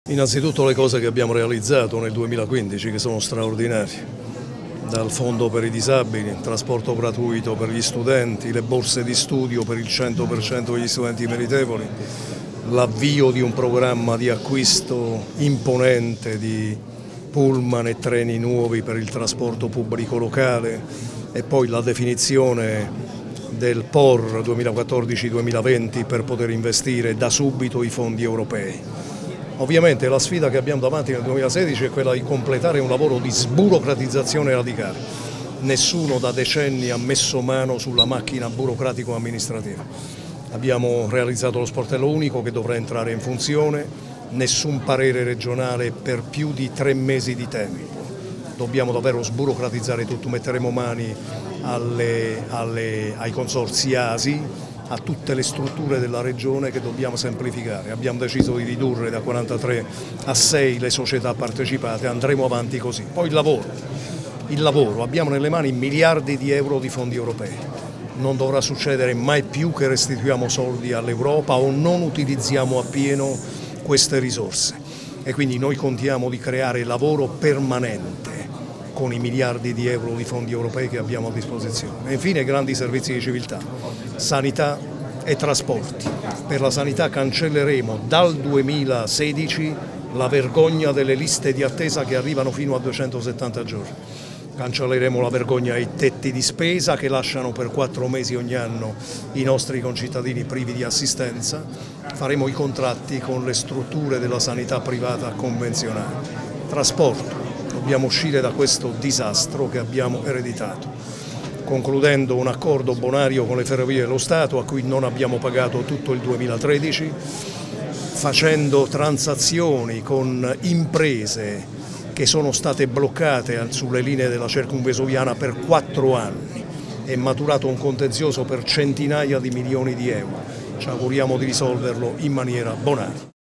Innanzitutto le cose che abbiamo realizzato nel 2015 che sono straordinarie, dal fondo per i disabili, trasporto gratuito per gli studenti, le borse di studio per il 100% degli studenti meritevoli, l'avvio di un programma di acquisto imponente di pullman e treni nuovi per il trasporto pubblico locale e poi la definizione del POR 2014-2020 per poter investire da subito i fondi europei. Ovviamente la sfida che abbiamo davanti nel 2016 è quella di completare un lavoro di sburocratizzazione radicale. Nessuno da decenni ha messo mano sulla macchina burocratico-amministrativa. Abbiamo realizzato lo sportello unico che dovrà entrare in funzione, nessun parere regionale per più di 3 mesi di tempo. Dobbiamo davvero sburocratizzare tutto, metteremo mani ai consorzi ASI, a tutte le strutture della regione che dobbiamo semplificare. Abbiamo deciso di ridurre da 43 a 6 le società partecipate, andremo avanti così. Poi il lavoro, abbiamo nelle mani miliardi di euro di fondi europei. Non dovrà succedere mai più che restituiamo soldi all'Europa o non utilizziamo appieno queste risorse. E quindi noi contiamo di creare lavoro permanente con i miliardi di euro di fondi europei che abbiamo a disposizione. E infine grandi servizi di civiltà, sanità e trasporti. Per la sanità cancelleremo dal 2016 la vergogna delle liste di attesa che arrivano fino a 270 giorni. Cancelleremo la vergogna ai tetti di spesa che lasciano per 4 mesi ogni anno i nostri concittadini privi di assistenza. Faremo i contratti con le strutture della sanità privata convenzionale. Trasporto. Dobbiamo uscire da questo disastro che abbiamo ereditato, concludendo un accordo bonario con le Ferrovie dello Stato a cui non abbiamo pagato tutto il 2013, facendo transazioni con imprese che sono state bloccate sulle linee della circumvesuviana per 4 anni e maturato un contenzioso per centinaia di milioni di euro. Ci auguriamo di risolverlo in maniera bonaria.